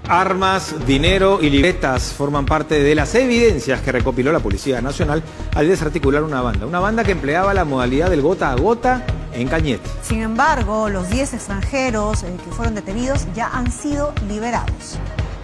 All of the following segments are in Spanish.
Armas, dinero y libretas forman parte de las evidencias que recopiló la Policía Nacional al desarticular una banda que empleaba la modalidad del gota a gota en Cañete. Sin embargo, los 10 extranjeros que fueron detenidos ya han sido liberados.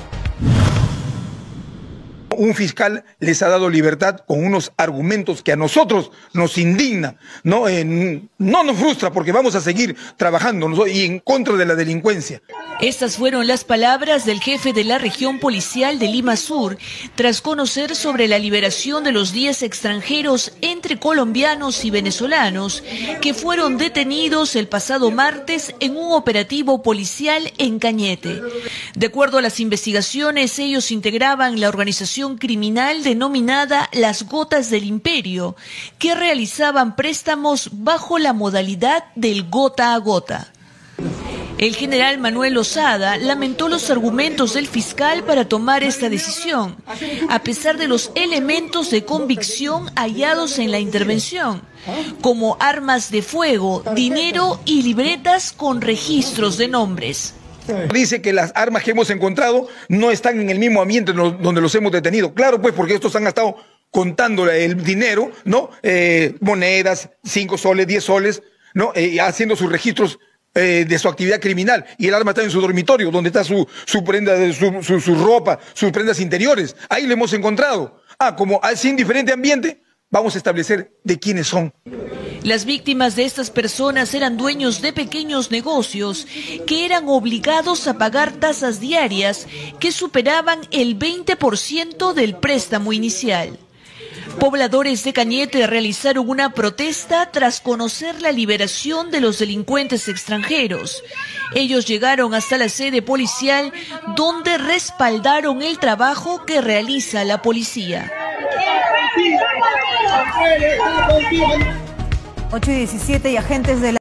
Un fiscal les ha dado libertad con unos argumentos que a nosotros nos indigna, no nos frustra, porque vamos a seguir trabajando y en contra de la delincuencia. Estas fueron las palabras del jefe de la región policial de Lima Sur, tras conocer sobre la liberación de los 10 extranjeros entre colombianos y venezolanos que fueron detenidos el pasado martes en un operativo policial en Cañete. De acuerdo a las investigaciones, ellos integraban la organización criminal denominada Las Gotas del Imperio, que realizaban préstamos bajo la modalidad del gota a gota. El general Manuel Lozada lamentó los argumentos del fiscal para tomar esta decisión, a pesar de los elementos de convicción hallados en la intervención, como armas de fuego, dinero y libretas con registros de nombres. Dice que las armas que hemos encontrado no están en el mismo ambiente donde los hemos detenido. Claro, pues, porque estos han estado contando el dinero, ¿no? Monedas, 5 soles, 10 soles, ¿no? Haciendo sus registros de su actividad criminal. Y el arma está en su dormitorio, donde está su prenda, su ropa, sus prendas interiores. Ahí lo hemos encontrado. Como es en diferente ambiente, vamos a establecer de quiénes son. Las víctimas de estas personas eran dueños de pequeños negocios que eran obligados a pagar tasas diarias que superaban el 20% del préstamo inicial. Pobladores de Cañete realizaron una protesta tras conocer la liberación de los delincuentes extranjeros. Ellos llegaron hasta la sede policial, donde respaldaron el trabajo que realiza la policía. 8:17 y agentes de la